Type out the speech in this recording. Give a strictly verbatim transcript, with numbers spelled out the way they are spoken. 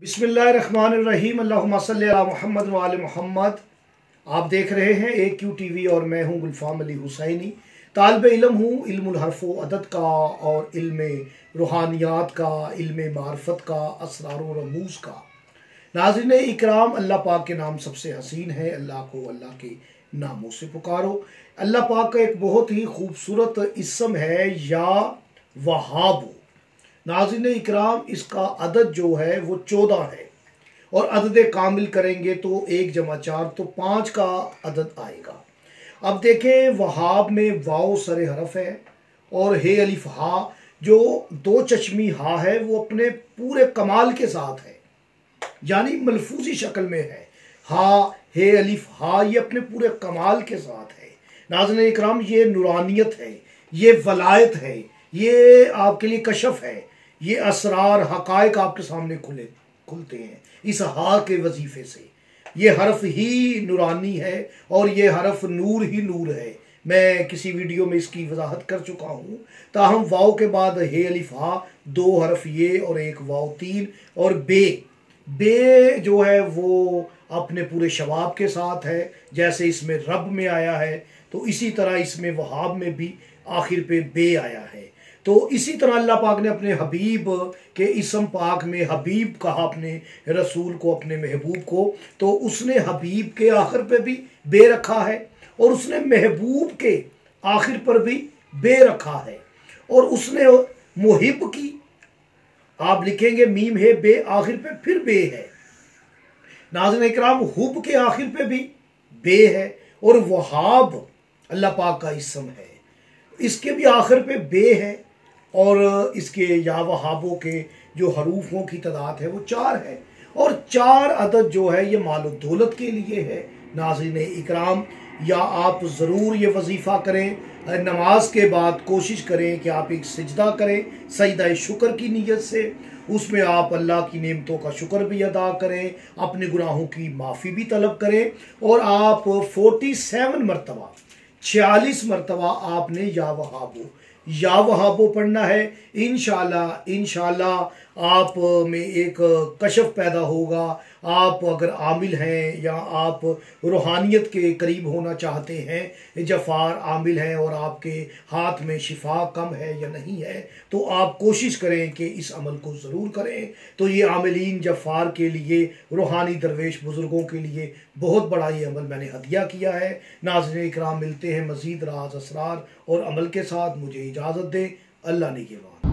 बिस्मिल्लाहिर्रहमानिर्रहीम अल्लाहुम्मा सल्ली अला मुहम्मद व आले मुहम्मद। आप देख रहे हैं ए क्यू टी वी और मैं हूं गुलफाम अली हुसैनी। तालिब इल्म हूँ इल्मुल हर्फ़ व अदद का और इल्म रूहानियात का, इल्म मार्फत का, असरार व रमूज़ का। नाज़रीन इकराम, अल्लाह पाक के नाम सबसे हसीन है। अल्लाह को अल्लाह के नामों से पुकारो। अल्लाह पाक का एक बहुत ही खूबसूरत इस्म है या वहाब। नाज़रीन इकराम, इसका अदद जो है वो चौदह है और अदद कामिल करेंगे तो एक जमा चार तो पाँच का अदद आएगा। अब देखें, वहाब में वाव सरे हरफ है और हे अलिफ हा जो दो चश्मी हा है वो अपने पूरे कमाल के साथ है, यानी मलफूजी शक्ल में है। हा हे अलिफ हा ये अपने पूरे कमाल के साथ है। नाज़रीन इकराम, ये नूरानियत है, ये वलायत है, ये आपके लिए कशफ है, ये असरार हकायक आपके सामने खुले खुलते हैं इस हा के वजीफे से। ये हरफ ही नूरानी है और ये हरफ नूर ही नूर है। मैं किसी वीडियो में इसकी वजाहत कर चुका हूँ। ताहम वाव के बाद हे अलिफ हा, दो हरफ ये और एक वाव तीन, और बे बे जो है वो अपने पूरे शवाब के साथ है। जैसे इसमें रब में आया है तो इसी तरह इसमें वहाब में भी आखिर पे बे आया है। तो इसी तरह अल्लाह पाक ने अपने हबीब के इसम पाक में हबीब कहा अपने रसूल को, अपने महबूब को, तो उसने हबीब के आखिर पे भी बे रखा है और उसने महबूब के आखिर पर भी बे रखा है। और उसने मुहिब की, आप लिखेंगे मीम है बे आखिर पे फिर बे है। नाज़रीन इकराम, हुब के आखिर पे भी बे है और वहाब अल्लाह पाक का इसम है, इसके भी आखिर पे बे है और इसके या वहाबों के जो हरूफों की तादाद है वो चार है और चार अदद जो है ये माल दौलत के लिए है। नाज़रीन इकराम, या आप ज़रूर ये वजीफ़ा करें, नमाज के बाद कोशिश करें कि आप एक सजदा करें सजदा शुक्र की नीयत से। उसमें आप अल्लाह की नेमतों का शुक्र भी अदा करें, अपने गुनाहों की माफ़ी भी तलब करें और आप सैंतालीस मरतबा छियालीस मरतबा आपने या वहाबो या वहाबो पढ़ना है। इंशाल्लाह इंशाल्लाह आप में एक कशफ पैदा होगा। आप अगर आमिल हैं या आप रूहानियत के करीब होना चाहते हैं, जफ़ार आमिल हैं और आपके हाथ में शिफा कम है या नहीं है, तो आप कोशिश करें कि इस अमल को ज़रूर करें। तो ये आमिलीन जफ़ार के लिए, रूहानी दरवेश बुज़ुर्गों के लिए बहुत बड़ा ये अमल मैंने हदिया किया है। नाज़रीन इकराम, मिलते हैं मज़ीद राज असरार और अमल के साथ। मुझे इजाज़त दें। अल्लाह ने के बाद।